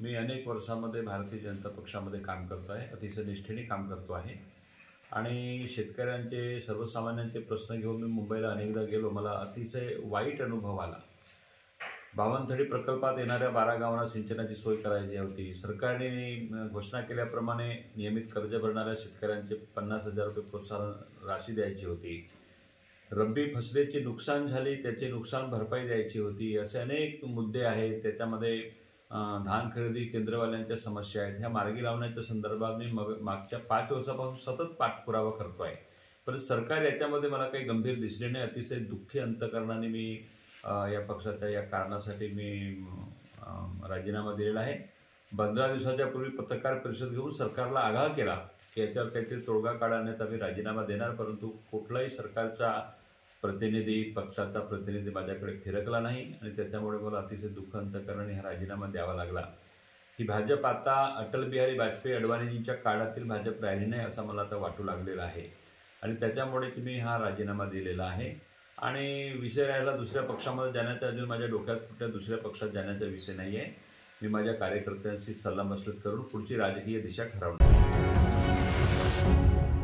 मी अनेक वर्षांमध्ये भारतीय जनता पक्षामध्ये काम करतो आहे, अतिशय निष्ठेने काम करतो आहे आणि शेतकऱ्यांचे सर्वसामान्यांचे प्रश्न घेऊन मी मुंबईला अनेकदा गेलो. मला अतिशय वाईट अनुभव आला. बावनथडी प्रकल्पात येणाऱ्या 12 गावांना सिंचनाची सोय करायची होती. सरकारने घोषणा केल्याप्रमाणे नियमित कर्ज भरणाऱ्या शेतकऱ्यांचे 50,000 रुपये प्रोत्साहन राशी द्यायची होती. रब्बी फसलेचे नुकसान झाले त्याचे नुकसान भरपाई द्यायची होती. असे अनेक मुद्दे आहेत. त्याच्यामध्ये धान खरेदी केंद्रवाल्यांच्या समस्या आहेत. ह्या मार्गी लावण्याच्या संदर्भात मी मागच्या 5 वर्षापासून सतत पाठपुरावा करतो आहे, पण सरकार याच्यामध्ये मला काही गंभीर दिसले नाही. अतिशय दुःखी अंतकरणाने मी या पक्षाच्या या कारणासाठी मी राजीनामा दिलेला आहे. 15 दिवसाच्या पूर्वी पत्रकार परिषद घेऊन सरकारला आगाह केला की याच्यावर काहीतरी तोडगा काढण्यात आम्ही राजीनामा देणार, परंतु कुठलाही सरकारचा प्रतिनिधी, पक्षाचा प्रतिनिधी माझ्याकडे फिरकला नाही आणि त्याच्यामुळे मला अतिशय दुःख अंतकरणाने हा राजीनामा द्यावा लागला. ही भाजप आता अटल बिहारी वाजपेयी अडवाणीजींच्या काळातील भाजप राहिली नाही असं मला आता वाटू लागलेलं आहे आणि त्याच्यामुळेच मी हा राजीनामा दिलेला आहे. आणि विषय राहिला दुसऱ्या पक्षामध्ये जाण्याचा, अजून माझ्या डोक्यात कुठल्या दुसऱ्या पक्षात जाण्याचा विषय नाही आहे. मी माझ्या कार्यकर्त्यांशी सल्लामसलत करून पुढची राजकीय दिशा ठरवणार.